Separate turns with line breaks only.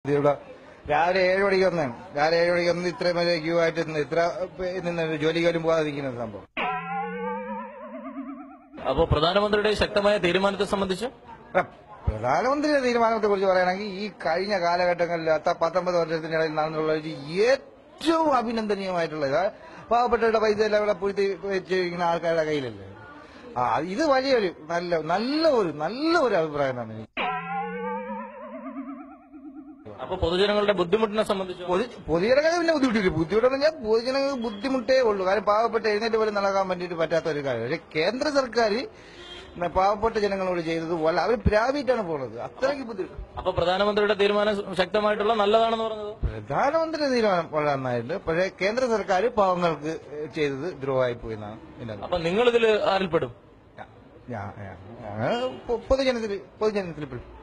ഇവിടെ രാവിലെ 7 മണിക്ക് വന്നാണ്. രാവിലെ 7 മണിക്ക് വന്ന് ഇത്രയും വരെ ക്യൂ ആയിട്ട് ഇത്ര നിന്ന് ജോലിക്കാരും പോകാതിരിക്കുന്ന സംഭവം.
അപ്പോൾ പ്രധാനമന്ത്രിയുടെ ശക്തമായ തീരുമാനത്തെ സംബന്ധിച്ച്
പ്രധാനമന്ത്രിയുടെ തീരുമാനത്തെ കുറിച്ച് പറയുകയാണെങ്കിൽ ഈ കഴിഞ്ഞ കാലഘട്ടങ്ങളിൽ 19 വർഷത്തിനിടയിൽ നടന്നുള്ള ഏറ്റവും അഭിനന്ദനീയമായിട്ടുള്ളത് പാവപ്പെട്ടവരുടെ പൈസ എല്ലാം ഇവിടെ പൂഴ്ത്തി വെച്ചിരിക്കുന്ന ആൾക്കാരുടെ കയ്യിലല്ലേ. ഇത് വലിയൊരു നല്ലൊരു അഭിപ്രായമാണ് എനിക്ക്.
അപ്പൊ പൊതുജനങ്ങളുടെ ബുദ്ധിമുട്ടിനെ സംബന്ധിച്ച്
പൊതുജനങ്ങൾക്ക് പിന്നെ ബുദ്ധിമുട്ടെന്ന് പറഞ്ഞാൽ പൊതുജനങ്ങൾക്ക് ബുദ്ധിമുട്ടേ ഉള്ളൂ. കാരണം പാവപ്പെട്ട എഴുന്നേറ്റ് പോലും നടക്കാൻ വേണ്ടിയിട്ട് പറ്റാത്ത ഒരു കാര്യം. പക്ഷെ കേന്ദ്ര സർക്കാർ പാവപ്പെട്ട ജനങ്ങളോട് ചെയ്തത് പോലെ അവർ പ്രാപിച്ചാണ് പോകുന്നത്. അത്രയ്ക്ക് ബുദ്ധിമുട്ട്.
അപ്പൊ പ്രധാനമന്ത്രിയുടെ തീരുമാനം ശക്തമായിട്ടുള്ള നല്ലതാണെന്ന് പറഞ്ഞത്
പ്രധാനമന്ത്രിയുടെ തീരുമാനം വളരെ നന്നായിട്ടുണ്ട്. പക്ഷേ കേന്ദ്ര സർക്കാർ പാവങ്ങൾക്ക് ചെയ്തത് ദ്രോഹമായി പോയി എന്നാണ്.
അപ്പൊ നിങ്ങൾ ഇതിൽ ആരിൽപ്പെടും?
പൊതുജനത്തിൽ പെടും.